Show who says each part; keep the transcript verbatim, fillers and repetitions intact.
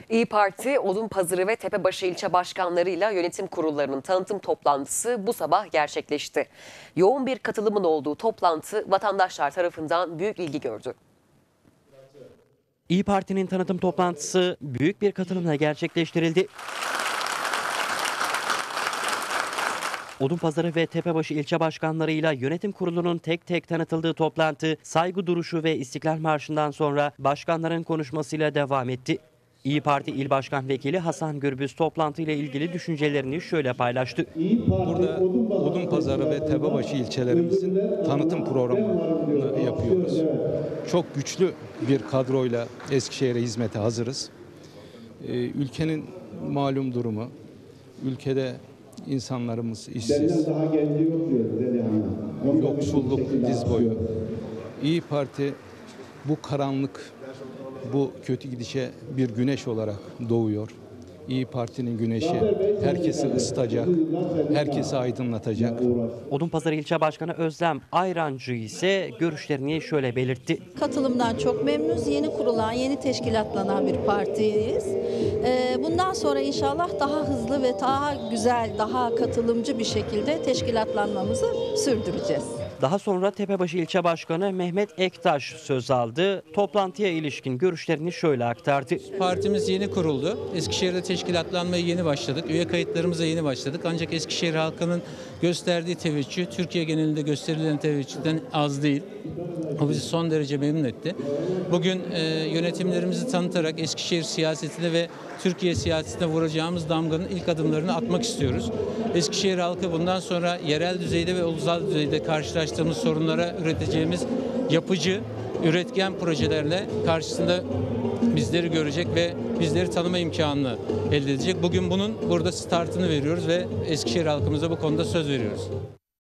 Speaker 1: İYİ Parti, Odunpazarı ve Tepebaşı ilçe başkanlarıyla yönetim kurullarının tanıtım toplantısı bu sabah gerçekleşti. Yoğun bir katılımın olduğu toplantı vatandaşlar tarafından büyük ilgi gördü.
Speaker 2: İYİ Parti'nin tanıtım toplantısı büyük bir katılımla gerçekleştirildi. Odunpazarı ve Tepebaşı ilçe başkanlarıyla yönetim kurulunun tek tek tanıtıldığı toplantı saygı duruşu ve İstiklal Marşı'ndan sonra başkanların konuşmasıyla devam etti. İYİ Parti İl Başkan Vekili Hasan Gürbüz toplantıyla ilgili düşüncelerini şöyle paylaştı.
Speaker 3: Burada Odunpazarı ve Tepebaşı ilçelerimizin tanıtım programını yapıyoruz. Çok güçlü bir kadroyla Eskişehir'e hizmete hazırız. Ülkenin malum durumu, ülkede insanlarımız işsiz, yoksulluk diz boyu. İYİ Parti bu karanlık, bu kötü gidişe bir güneş olarak doğuyor. İYİ Parti'nin güneşi herkesi ısıtacak, herkesi aydınlatacak.
Speaker 2: Odunpazarı ilçe başkanı Özlem Ayrancı ise görüşlerini şöyle belirtti.
Speaker 4: Katılımdan çok memnunuz. Yeni kurulan, yeni teşkilatlanan bir partiyiz. Bundan sonra inşallah daha hızlı ve daha güzel, daha katılımcı bir şekilde teşkilatlanmamızı sürdüreceğiz.
Speaker 2: Daha sonra Tepebaşı ilçe başkanı Mehmet Ektaş söz aldı. Toplantıya ilişkin görüşlerini şöyle aktardı.
Speaker 5: Partimiz yeni kuruldu. Eskişehir'de teşkilatlanmaya yeni başladık. Üye kayıtlarımıza yeni başladık. Ancak Eskişehir halkının gösterdiği teveccüh, Türkiye genelinde gösterilen teveccühten az değil. O bizi son derece memnun etti. Bugün e, yönetimlerimizi tanıtarak Eskişehir siyasetine ve Türkiye siyasetine vuracağımız damganın ilk adımlarını atmak istiyoruz. Eskişehir halkı bundan sonra yerel düzeyde ve ulusal düzeyde karşılaştığımız sorunlara üreteceğimiz yapıcı, üretken projelerle karşısında bizleri görecek ve bizleri tanıma imkanını elde edecek. Bugün bunun burada startını veriyoruz ve Eskişehir halkımıza bu konuda söz veriyoruz.